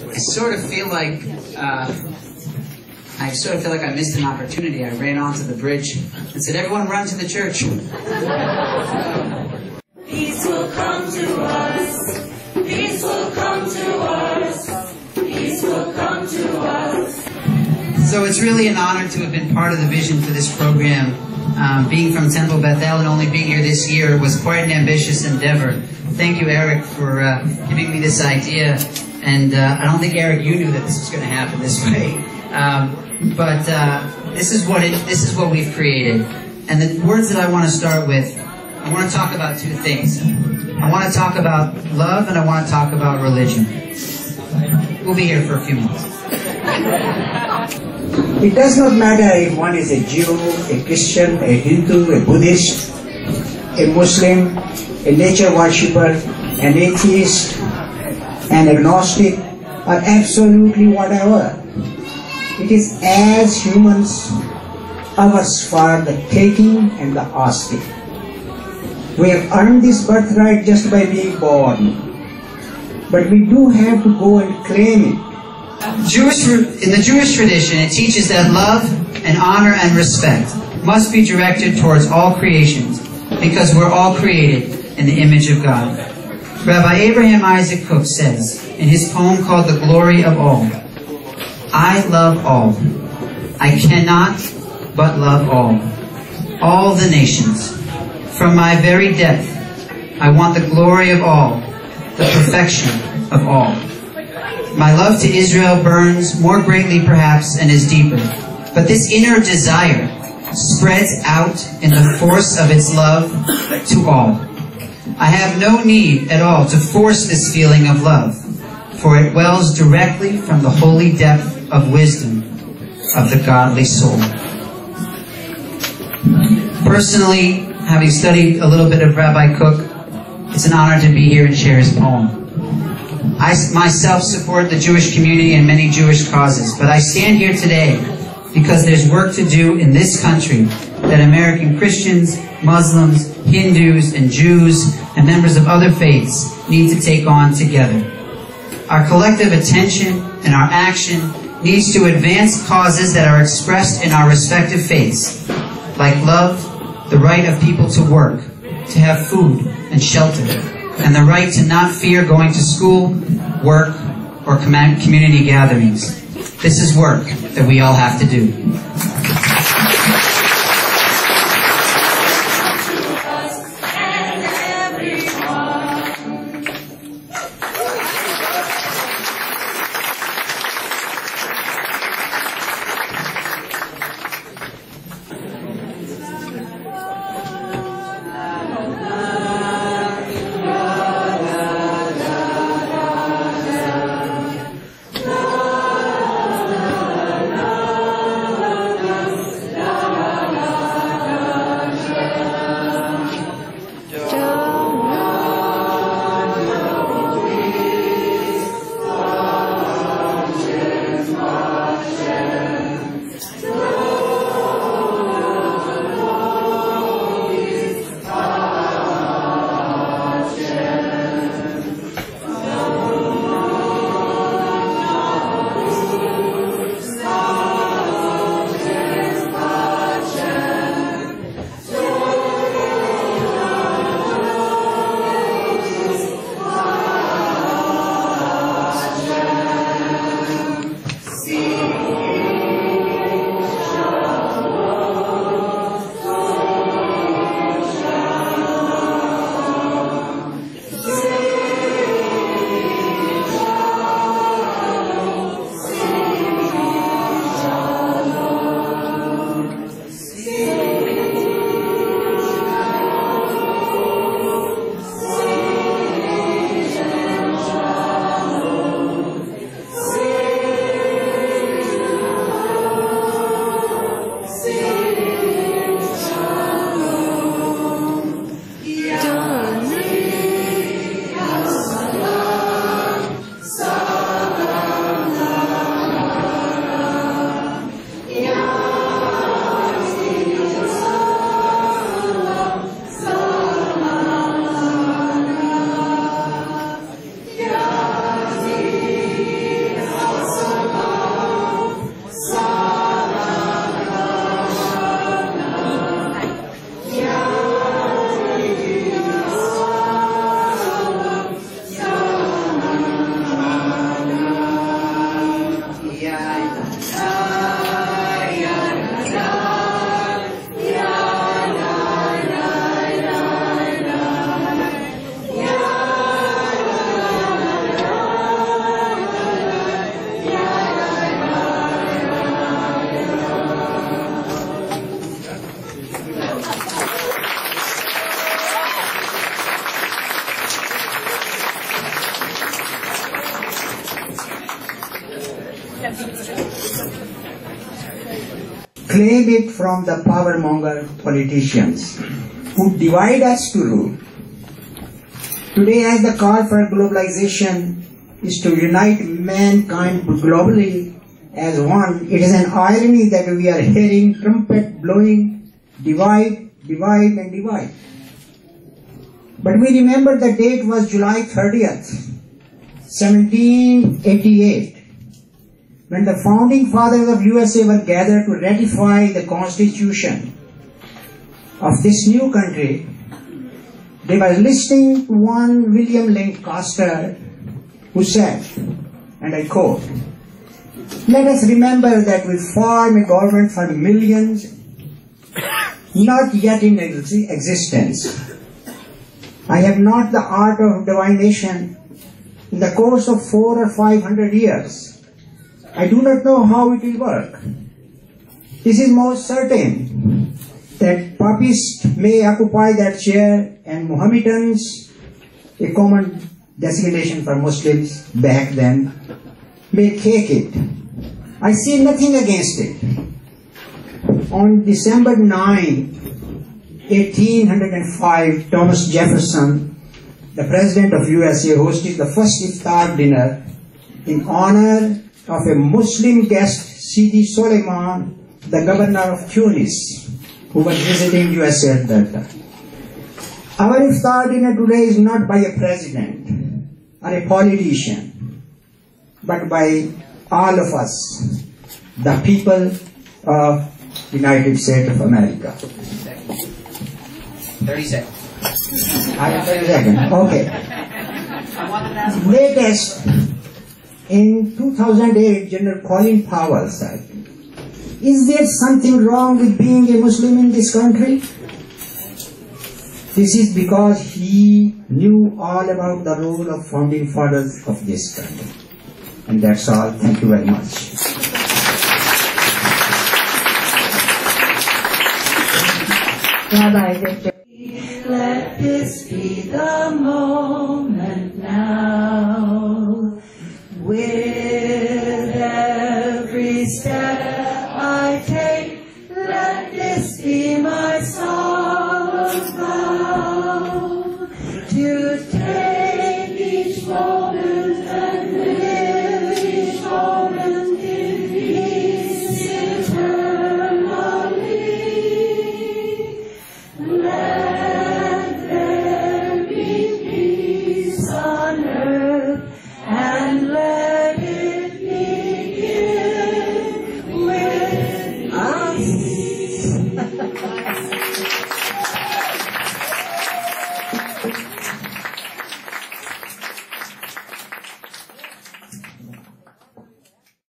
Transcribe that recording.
I sort of feel like I missed an opportunity. I ran onto the bridge and said, "Everyone run to the church." Peace will come to us. Peace will come to us. Peace will come to us. So it's really an honor to have been part of the vision for this program. Being from Temple Bethel and only being here this year was quite an ambitious endeavor. Thank you, Eric, for giving me this idea. And I don't think, Eric, you knew that this was going to happen this way. But this is what we've created. And the words that I want to start with, I want to talk about two things. I want to talk about love, and I want to talk about religion. We'll be here for a few minutes. It does not matter if one is a Jew, a Christian, a Hindu, a Buddhist, a Muslim, a nature worshipper, an atheist, an agnostic, or absolutely whatever. It is as humans ours for the taking and the asking. We have earned this birthright just by being born. But we do have to go and claim it. In the Jewish tradition, it teaches that love and honor and respect must be directed towards all creations because we're all created in the image of God. Rabbi Abraham Isaac Cook says in his poem called The Glory of All, "I love all. I cannot but love all the nations. From my very depth, I want the glory of all, the perfection of all. My love to Israel burns more greatly perhaps and is deeper, but this inner desire spreads out in the force of its love to all. I have no need at all to force this feeling of love, for it wells directly from the holy depth of wisdom of the godly soul." Personally, having studied a little bit of Rabbi Cook, it's an honor to be here and share his poem. I myself support the Jewish community and many Jewish causes, but I stand here today because there's work to do in this country that American Christians, Muslims, Hindus, and Jews, and members of other faiths need to take on together. Our collective attention and our action needs to advance causes that are expressed in our respective faiths, like love, the right of people to work, to have food and shelter, and the right to not fear going to school, work, or community gatherings. This is work that we all have to do. claim it from the power-monger politicians who divide us to rule. Today, as the call for globalization is to unite mankind globally as one, it is an irony that we are hearing trumpet blowing, divide, divide and divide. But we remember the date was July 30th, 1788, when the founding fathers of USA were gathered to ratify the constitution of this new country. They were listening to one William Lancaster who said, and I quote, "Let us remember that we form a government for millions, not yet in existence. I have not the art of divination. In the course of 400 or 500 years, I do not know how it will work. This is most certain, that papists may occupy that chair and Mohammedans, a common designation for Muslims back then, may take it. I see nothing against it." On December 9, 1805, Thomas Jefferson, the President of USA, hosted the first iftar dinner in honor of a Muslim guest, Sidi Soleiman, the governor of Tunis, who was visiting USA at that time. Our iftar dinner today is not by a president or a politician, but by all of us, the people of United States of America. 30 seconds. I have 30 seconds. Okay. Latest, in 2008, General Colin Powell said, "Is there something wrong with being a Muslim in this country?" This is because he knew all about the role of founding fathers of this country. And that's all. Thank you very much. Rabbi Victor. Let this be the moment now. With every step I take,